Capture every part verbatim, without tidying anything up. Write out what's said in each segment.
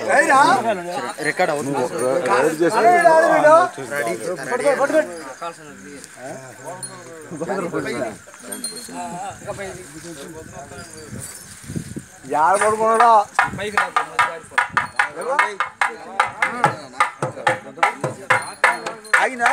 record అవుతుంది యాడ పడుకున్నాడా ఆగినా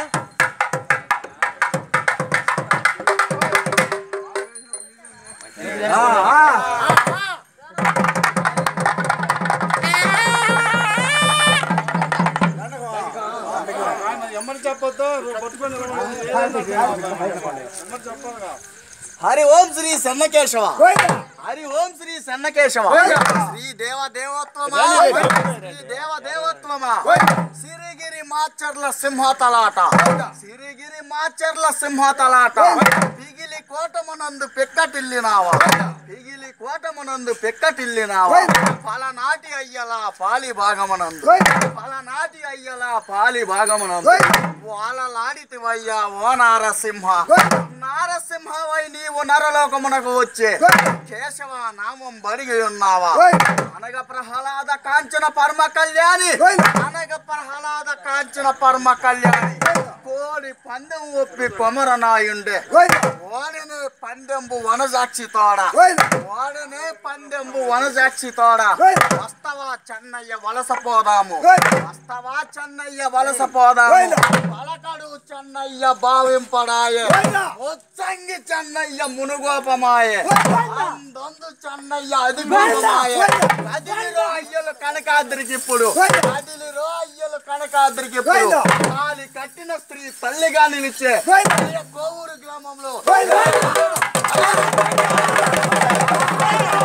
హరి ఓం శ్రీ సన్నకేశవ హరి ఓం శ్రీ సన్నకేశవ శ్రీ దేవ దేవోత్వమా శ్రీ దేవ దేవోత్వమా సిరిగిరి మాచర్ల సింహతలాట సిరిగిరి మాచర్ల సింహతలాట పిగిలి కోటమునందు పెక్కటిల్లినావా పిగిలి కోటమునందు పెక్కటిల్లినావా పలనాటి అయ్యలా పాలి భాగమునందు పలనాటి అయ్యలా పాలి భాగమునందు వాలలాడితివయ్యా ఓ నారసింహ నారసింహవై నీవు నరలోకమునకు వచ్చే కేశవ నామం బరిగి ఉన్నావా అనగ ప్రహ్లాద కాంచన పరమ కళ్యాణి అనగ ప్రహ్లాద కాంచన పరమ కళ్యాణి కోడి పందెం ఒప్పి కొమరనాయుండే ఓడిని పందెంబు వనజాక్షి తోడ ఓడిని పందెంబు వనజాక్షి తోడ వస్తవా చెన్నయ్య వలస పోదాము వస్తవా చెన్నయ్య వలస పోదాము పలకడు చెన్నయ్య భావింపడాయే ముచ్చంగి చెన్నయ్య మునుగోపమాయే అందొందు చెన్నయ్య అదిగోపమాయే కదిలిరో అయ్యలు కనకాద్రికి ఇప్పుడు కదిలిరో అయ్యలు కనకాద్రికి ఇప్పుడు కాలి కట్టిన స్త్రీ తల్లిగా నిలిచే కోవూరు గ్రామంలో